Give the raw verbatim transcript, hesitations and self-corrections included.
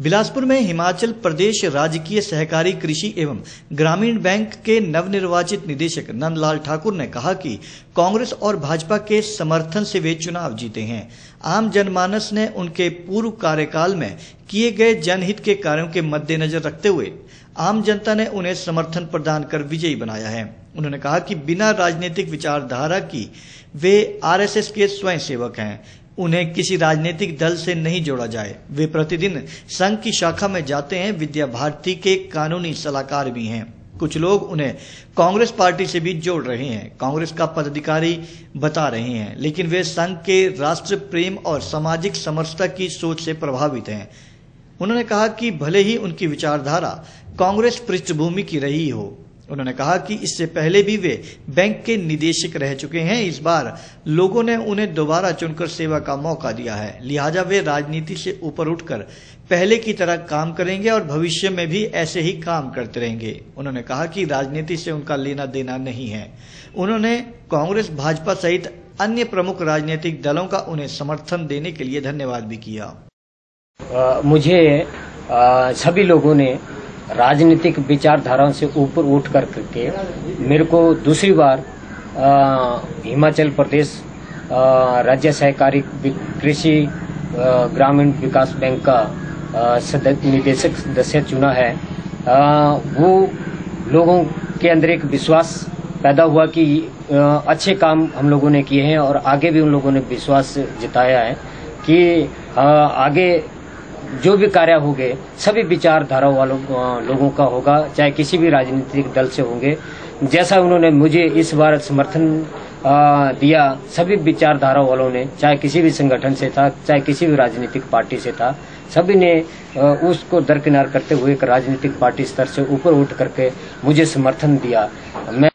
बिलासपुर में हिमाचल प्रदेश राजकीय सहकारी कृषि एवं ग्रामीण बैंक के नवनिर्वाचित निदेशक नंदलाल ठाकुर ने कहा कि कांग्रेस और भाजपा के समर्थन से वे चुनाव जीते हैं। आम जनमानस ने उनके पूर्व कार्यकाल में किए गए जनहित के कार्यों के मद्देनजर रखते हुए आम जनता ने उन्हें समर्थन प्रदान कर विजयी बनाया है। उन्होंने कहा कि बिना राजनीतिक विचारधारा की वे आरएसएस के स्वयंसेवक हैं, उन्हें किसी राजनीतिक दल से नहीं जोड़ा जाए। वे प्रतिदिन संघ की शाखा में जाते हैं, विद्या भारती के कानूनी सलाहकार भी हैं। कुछ लोग उन्हें कांग्रेस पार्टी से भी जोड़ रहे हैं, कांग्रेस का पदाधिकारी बता रहे हैं, लेकिन वे संघ के राष्ट्र प्रेम और सामाजिक समरसता की सोच से प्रभावित हैं। उन्होंने कहा कि भले ही उनकी विचारधारा कांग्रेस पृष्ठभूमि की रही हो, उन्होंने कहा कि इससे पहले भी वे बैंक के निदेशक रह चुके हैं। इस बार लोगों ने उन्हें दोबारा चुनकर सेवा का मौका दिया है, लिहाजा वे राजनीति से ऊपर उठकर पहले की तरह काम करेंगे और भविष्य में भी ऐसे ही काम करते रहेंगे। उन्होंने कहा कि राजनीति से उनका लेना देना नहीं है। उन्होंने कांग्रेस, भाजपा सहित अन्य प्रमुख राजनीतिक दलों का उन्हें समर्थन देने के लिए धन्यवाद भी किया। आ, मुझे आ, सभी लोगों ने राजनीतिक विचारधाराओं से ऊपर उठ कर करके मेरे को दूसरी बार आ, हिमाचल प्रदेश आ, राज्य सहकारी कृषि ग्रामीण विकास बैंक का निदेशक सदस्य चुना है। आ, वो लोगों के अंदर एक विश्वास पैदा हुआ कि आ, अच्छे काम हम लोगों ने किए हैं और आगे भी उन लोगों ने विश्वास जताया है कि आ, आगे जो भी कार्य होंगे सभी विचारधारा वालों लोगों का होगा, चाहे किसी भी राजनीतिक दल से होंगे। जैसा उन्होंने मुझे इस बार समर्थन आ, दिया, सभी विचारधारा वालों ने, चाहे किसी भी संगठन से था, चाहे किसी भी राजनीतिक पार्टी से था, सभी ने आ, उसको दरकिनार करते हुए एक राजनीतिक पार्टी स्तर से ऊपर उठ करके मुझे समर्थन दिया। मैं